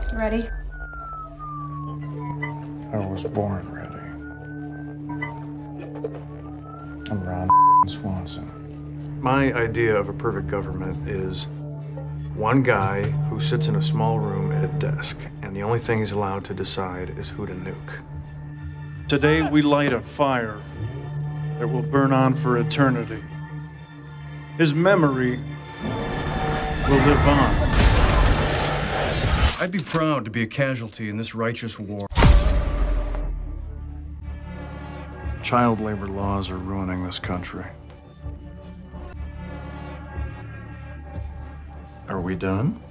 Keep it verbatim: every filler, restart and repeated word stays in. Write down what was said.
Ready? I was born ready. I'm Ron Swanson. My idea of a perfect government is one guy who sits in a small room at a desk, and the only thing he's allowed to decide is who to nuke. Today we light a fire that will burn on for eternity. His memory will live on. I'd be proud to be a casualty in this righteous war. Child labor laws are ruining this country. Are we done?